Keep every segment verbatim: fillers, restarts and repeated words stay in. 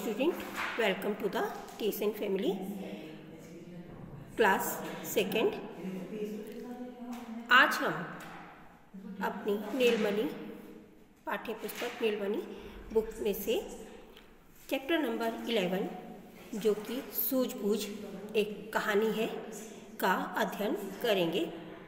student, welcome to the T S N family class second. आज हम अपनी नीलमणि पाठ्य पुस्तक नीलमणि बुक में से चैप्टर नंबर इलेवन, जो कि सूझबूझ एक कहानी है, का अध्ययन करेंगे।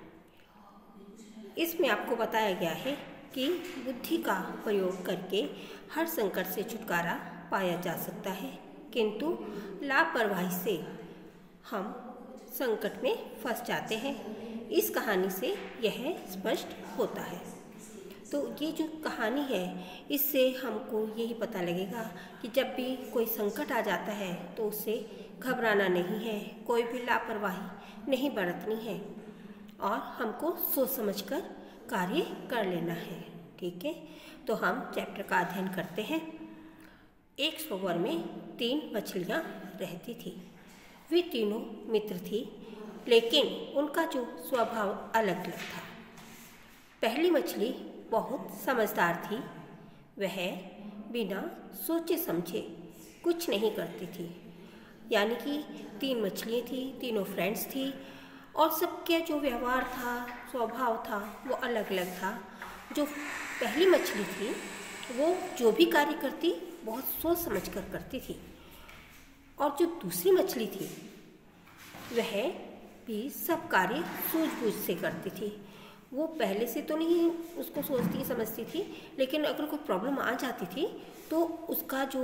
इसमें आपको बताया गया है कि बुद्धि का प्रयोग करके हर संकट से छुटकारा पाया जा सकता है, किंतु लापरवाही से हम संकट में फंस जाते हैं। इस कहानी से यह स्पष्ट होता है। तो ये जो कहानी है, इससे हमको यही पता लगेगा कि जब भी कोई संकट आ जाता है तो उससे घबराना नहीं है, कोई भी लापरवाही नहीं बरतनी है और हमको सोच समझकर कार्य कर लेना है। ठीक है, तो हम चैप्टर का अध्ययन करते हैं। एक सरोवर में तीन मछलियाँ रहती थी। वे तीनों मित्र थी, लेकिन उनका जो स्वभाव अलग अलग था। पहली मछली बहुत समझदार थी। वह बिना सोचे समझे कुछ नहीं करती थी। यानी कि तीन मछलियाँ थी, तीनों फ्रेंड्स थी और सबके जो व्यवहार था, स्वभाव था, वो अलग अलग था। जो पहली मछली थी वो जो भी कार्य करती बहुत सोच समझ कर करती थी, और जो दूसरी मछली थी वह भी सब कार्य सूझबूझ से करती थी। वो पहले से तो नहीं उसको सोचती समझती थी, लेकिन अगर कोई प्रॉब्लम आ जाती थी तो उसका जो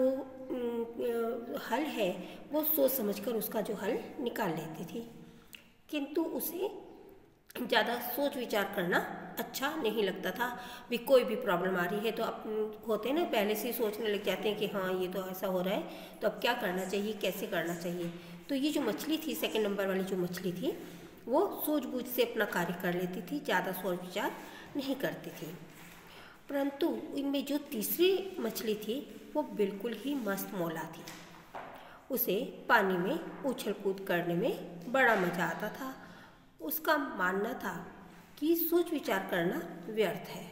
हल है वो सोच समझकर उसका जो हल निकाल लेती थी। किंतु उसे ज़्यादा सोच विचार करना अच्छा नहीं लगता था। भी कोई भी प्रॉब्लम आ रही है तो अब होते हैं ना, पहले से ही सोचने लग जाते हैं कि हाँ ये तो ऐसा हो रहा है, तो अब क्या करना चाहिए, कैसे करना चाहिए। तो ये जो मछली थी, सेकंड नंबर वाली जो मछली थी, वो सूझबूझ से अपना कार्य कर लेती थी, ज़्यादा सोच विचार नहीं करती थी। परंतु इनमें जो तीसरी मछली थी वो बिल्कुल ही मस्त मौला थी। उसे पानी में उछल कूद करने में बड़ा मज़ा आता था। उसका मानना था कि सोच विचार करना व्यर्थ है।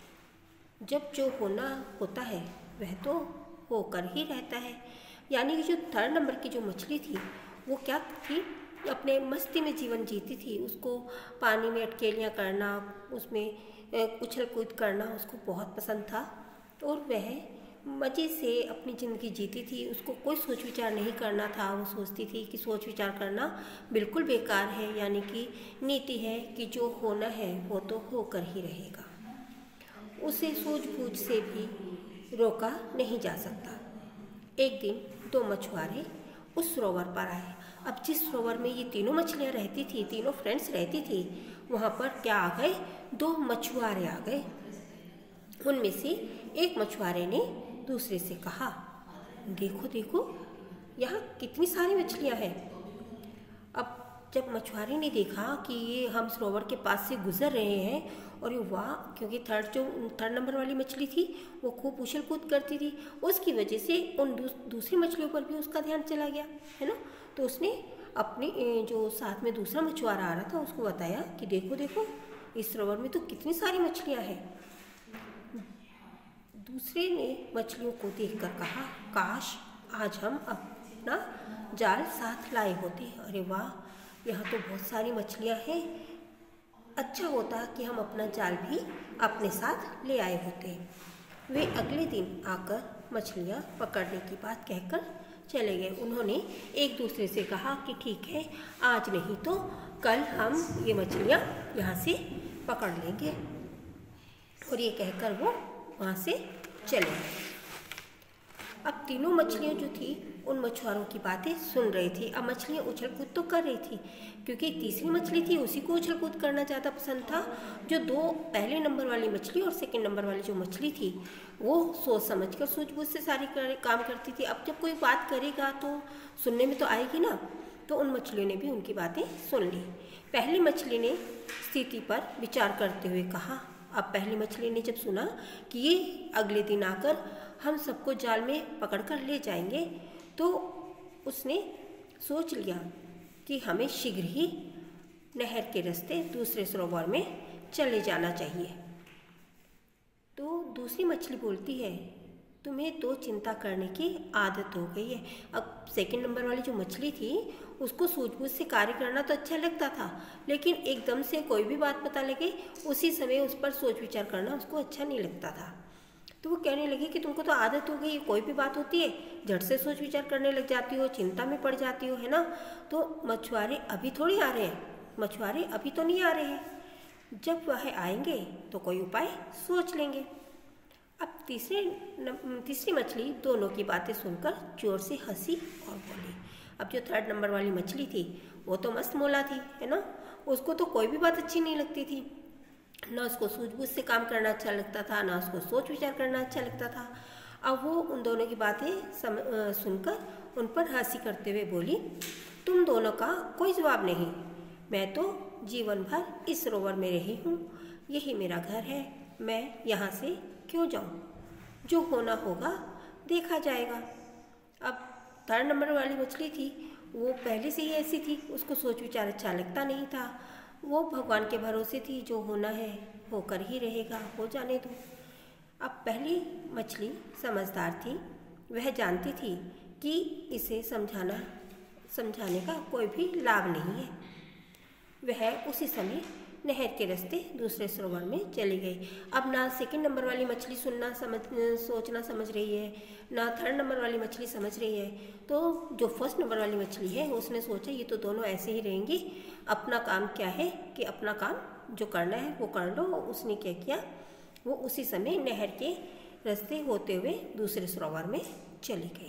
जब जो होना होता है वह तो होकर ही रहता है। यानी कि जो थर्ड नंबर की जो मछली थी वो क्या थी, अपने मस्ती में जीवन जीती थी। उसको पानी में अटकेलियाँ करना, उसमें उछल कूद करना उसको बहुत पसंद था और वह मज़े से अपनी ज़िंदगी जीती थी। उसको कोई सोच विचार नहीं करना था। वो सोचती थी कि सोच विचार करना बिल्कुल बेकार है। यानी कि नीति है कि जो होना है वो तो होकर ही रहेगा। उसे सूझबूझ से भी रोका नहीं जा सकता। एक दिन दो मछुआरे उस सरोवर पर आए। अब जिस सरोवर में ये तीनों मछलियाँ रहती थी, तीनों फ्रेंड्स रहती थी, वहाँ पर क्या आ गए, दो मछुआरे आ गए। उनमें से एक मछुआरे ने दूसरे से कहा, देखो देखो यहाँ कितनी सारी मछलियाँ हैं। अब जब मछुआरे ने देखा कि ये हम सरोवर के पास से गुजर रहे हैं और ये वाह, क्योंकि थर्ड जो थर्ड नंबर वाली मछली थी वो खूब उछल कूद करती थी, उसकी वजह से उन दूस, दूसरी मछलियों पर भी उसका ध्यान चला गया, है ना। तो उसने अपने जो साथ में दूसरा मछुआरा आ रहा था उसको बताया कि देखो देखो इस सरोवर में तो कितनी सारी मछलियाँ हैं। दूसरे ने मछलियों को देखकर कहा, काश आज हम अपना जाल साथ लाए होते। अरे वाह, यहाँ तो बहुत सारी मछलियाँ हैं, अच्छा होता कि हम अपना जाल भी अपने साथ ले आए होते। वे अगले दिन आकर मछलियाँ पकड़ने की बात कहकर चले गए। उन्होंने एक दूसरे से कहा कि ठीक है, आज नहीं तो कल हम ये मछलियाँ यहाँ से पकड़ लेंगे, और ये कहकर वो वहाँ से चले। अब तीनों मछलियाँ जो थी उन मछुआरों की बातें सुन रही थी। अब मछलियाँ उछल कूद तो कर रही थी, क्योंकि तीसरी मछली थी उसी को उछल कूद करना ज़्यादा पसंद था। जो दो पहले नंबर वाली मछली और सेकंड नंबर वाली जो मछली थी वो सोच समझ कर सूझबूझ से सारी कर, काम करती थी। अब जब कोई बात करेगा तो सुनने में तो आएगी ना, तो उन मछलियों ने भी उनकी बातें सुन ली। पहली मछली ने स्थिति पर विचार करते हुए कहा। अब पहली मछली ने जब सुना कि ये अगले दिन आकर हम सबको जाल में पकड़ कर ले जाएंगे, तो उसने सोच लिया कि हमें शीघ्र ही नहर के रास्ते दूसरे सरोवर में चले जाना चाहिए। तो दूसरी मछली बोलती है तुम्हें तो चिंता करने की आदत हो गई है। अब सेकंड नंबर वाली जो मछली थी उसको सूझबूझ से कार्य करना तो अच्छा लगता था, लेकिन एकदम से कोई भी बात पता लगे उसी समय उस पर सोच विचार करना उसको अच्छा नहीं लगता था। तो वो कहने लगी कि तुमको तो आदत हो गई है, कोई भी बात होती है झट से सोच विचार करने लग जाती हो, चिंता में पड़ जाती हो, है ना। तो मछुआरे अभी थोड़ी आ रहे हैं, मछुआरे अभी तो नहीं आ रहे हैं, जब वह आएंगे तो कोई उपाय सोच लेंगे। अब तीसरे तीसरी मछली दोनों की बातें सुनकर जोर से हंसी और बोली। अब जो थर्ड नंबर वाली मछली थी वो तो मस्त मौला थी, है ना, उसको तो कोई भी बात अच्छी नहीं लगती थी, ना उसको सूझबूझ से काम करना अच्छा लगता था, ना उसको सोच विचार करना अच्छा लगता था। अब वो उन दोनों की बातें सुनकर उन पर हंसी करते हुए बोली, तुम दोनों का कोई जवाब नहीं, मैं तो जीवन भर इस सरोवर में रही हूँ, यही मेरा घर है, मैं यहाँ से क्यों जाऊँ, जो होना होगा देखा जाएगा। अब थर्ड नंबर वाली मछली थी वो पहले से ही ऐसी थी, उसको सोच विचार अच्छा लगता नहीं था, वो भगवान के भरोसे थी, जो होना है होकर ही रहेगा, हो जाने दो। अब पहली मछली समझदार थी, वह जानती थी कि इसे समझाना समझाने का कोई भी लाभ नहीं है। वह उसी समय नहर के रास्ते दूसरे सरोवर में चली गई। अब ना सेकंड नंबर वाली मछली सुनना समझ सोचना समझ रही है, ना थर्ड नंबर वाली मछली समझ रही है। तो जो फर्स्ट नंबर वाली मछली है उसने सोचा ये तो दोनों ऐसे ही रहेंगी, अपना काम क्या है कि अपना काम जो करना है वो कर लो। उसने क्या किया, वो उसी समय नहर के रास्ते होते हुए दूसरे सरोवर में चली गई।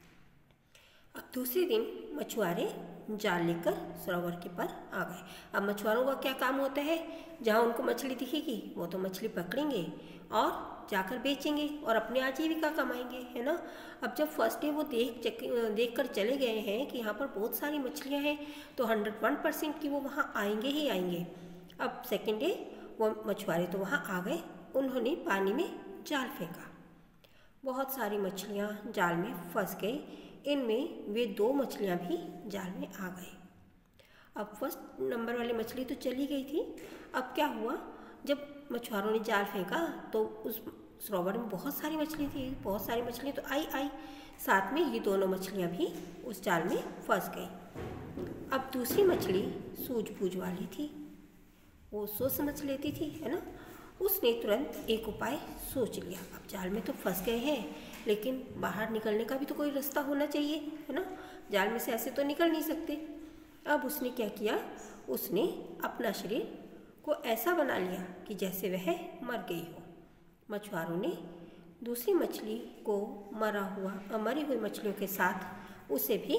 अब दूसरे दिन मछुआरे जाल लेकर सरोवर के पर आ गए। अब मछुआरों का क्या काम होता है, जहाँ उनको मछली दिखेगी वो तो मछली पकड़ेंगे और जाकर बेचेंगे और अपने आजीविका कमाएंगे, है ना। अब जब फर्स्ट डे वो देख देख कर चले गए हैं कि यहाँ पर बहुत सारी मछलियाँ हैं, तो हंड्रेड वन परसेंट की वो वहाँ आएंगे ही आएंगे। अब सेकेंड डे वो मछुआरे तो वहाँ आ गए, उन्होंने पानी में जाल फेंका, बहुत सारी मछलियाँ जाल में फंस गई, इनमें वे दो मछलियाँ भी जाल में आ गई। अब फर्स्ट नंबर वाली मछली तो चली गई थी। अब क्या हुआ, जब मछुआरों ने जाल फेंका तो उस सरोवर में बहुत सारी मछली थी, बहुत सारी मछलियाँ तो आई आई साथ में ये दोनों मछलियाँ भी उस जाल में फंस गई। अब दूसरी मछली सूझबूझ वाली थी, वो सोच समझ लेती थी, है ना। उसने तुरंत एक उपाय सोच लिया। अब जाल में तो फंस गए हैं, लेकिन बाहर निकलने का भी तो कोई रास्ता होना चाहिए, है ना, जाल में से ऐसे तो निकल नहीं सकते। अब उसने क्या किया, उसने अपना शरीर को ऐसा बना लिया कि जैसे वह मर गई हो। मछुआरों ने दूसरी मछली को मरा हुआ मरी हुई मछलियों के साथ उसे भी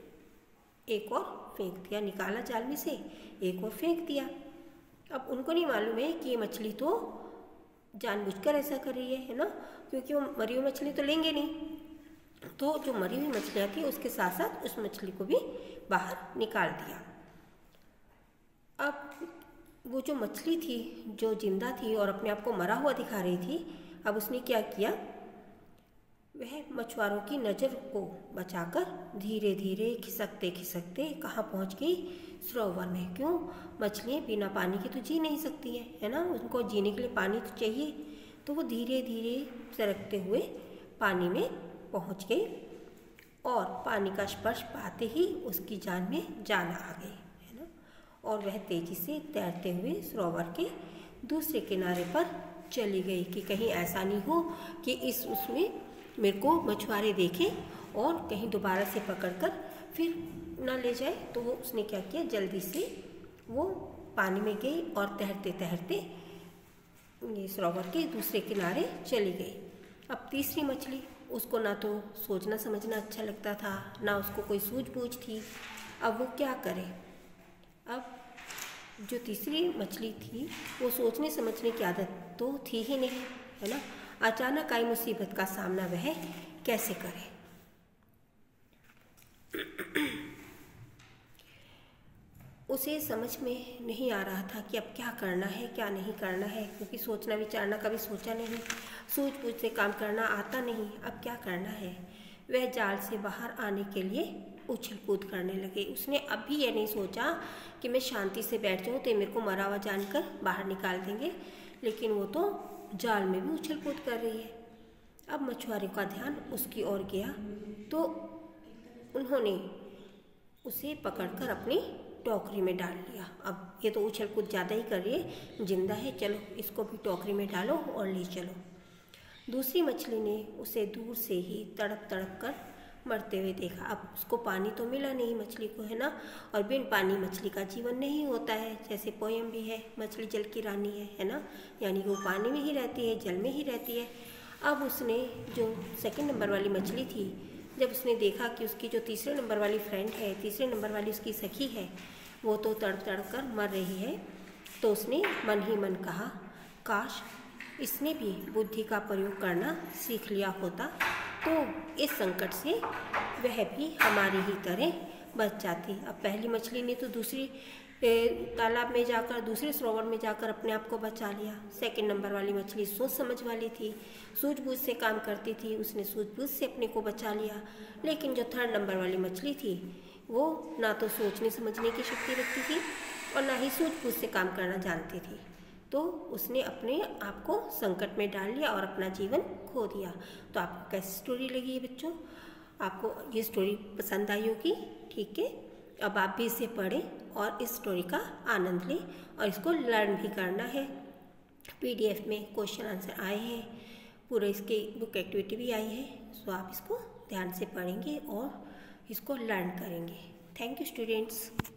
एक और फेंक दिया, निकाला जाल में से, एक और फेंक दिया। अब उनको नहीं मालूम है कि ये मछली तो जानबूझकर ऐसा कर रही है, है ना, क्योंकि वो मरी हुई मछली तो लेंगे नहीं। तो जो मरी हुई मछलियाँ थी उसके साथ साथ उस मछली को भी बाहर निकाल दिया। अब वो जो मछली थी जो जिंदा थी और अपने आप को मरा हुआ दिखा रही थी, अब उसने क्या किया, वह मछुआरों की नज़र को बचाकर धीरे धीरे खिसकते खिसकते कहाँ पहुँच गई, सरोवर में। क्यों, मछलियाँ बिना पानी के तो जी नहीं सकती हैं, है ना, उनको जीने के लिए पानी तो चाहिए। तो वो धीरे धीरे सरकते हुए पानी में पहुँच गई और पानी का स्पर्श पाते ही उसकी जान में जान आ गई, है ना। और वह तेजी से तैरते हुए सरोवर के दूसरे किनारे पर चली गई कि कहीं ऐसा नहीं हो कि इस उसमें मेरे को मछुआरे देखें और कहीं दोबारा से पकड़कर फिर ना ले जाए। तो वो उसने क्या किया, जल्दी से वो पानी में गई और तैरते तैरते ये सरोवर के दूसरे किनारे चली गई। अब तीसरी मछली, उसको ना तो सोचना समझना अच्छा लगता था, ना उसको कोई सूझबूझ थी। अब वो क्या करे, अब जो तीसरी मछली थी वो सोचने समझने की आदत तो थी ही नहीं, है ना। अचानक आई मुसीबत का सामना वह कैसे करे। उसे समझ में नहीं आ रहा था कि अब क्या करना है क्या नहीं करना है, क्योंकि सोचना विचारना कभी सोचा नहीं, सूझबूझ से काम करना आता नहीं। अब क्या करना है, वह जाल से बाहर आने के लिए उछल कूद करने लगे। उसने अभी यह नहीं सोचा कि मैं शांति से बैठ जाऊँ तो मेरे को मरा हुआ जानकर बाहर निकाल देंगे, लेकिन वो तो जाल में भी उछल कूद कर रही है। अब मछुआरे का ध्यान उसकी ओर गया तो उन्होंने उसे पकड़कर अपनी टोकरी में डाल लिया। अब ये तो उछल कूद ज़्यादा ही कर रही है, जिंदा है, चलो इसको भी टोकरी में डालो और ले चलो। दूसरी मछली ने उसे दूर से ही तड़प तड़प कर मरते हुए देखा। अब उसको पानी तो मिला नहीं मछली को, है ना, और बिन पानी मछली का जीवन नहीं होता है। जैसे पोयम भी है, मछली जल की रानी है, है ना, यानी वो पानी में ही रहती है, जल में ही रहती है। अब उसने जो सेकंड नंबर वाली मछली थी, जब उसने देखा कि उसकी जो तीसरे नंबर वाली फ्रेंड है, तीसरे नंबर वाली उसकी सखी है, वो तो तड़प तड़प कर मर रही है, तो उसने मन ही मन कहा, काश इसने भी बुद्धि का प्रयोग करना सीख लिया होता तो इस संकट से वह भी हमारी ही तरह बच जाती। अब पहली मछली ने तो दूसरी तालाब में जाकर, दूसरे सरोवर में जाकर अपने आप को बचा लिया। सेकंड नंबर वाली मछली सोच समझ वाली थी, सूझबूझ से काम करती थी, उसने सूझबूझ से अपने को बचा लिया। लेकिन जो थर्ड नंबर वाली मछली थी, वो ना तो सोचने समझने की शक्ति रखती थी और ना ही सूझबूझ से काम करना जानती थी, तो उसने अपने आप को संकट में डाल लिया और अपना जीवन खो दिया। तो आपको कैसी स्टोरी लगी है बच्चों? आपको ये स्टोरी पसंद आई होगी, ठीक है। अब आप भी इसे पढ़ें और इस स्टोरी का आनंद लें और इसको लर्न भी करना है। पीडीएफ में क्वेश्चन आंसर आए हैं, पूरे इसके बुक एक्टिविटी भी आई है, सो आप इसको ध्यान से पढ़ेंगे और इसको लर्न करेंगे। Thank you students.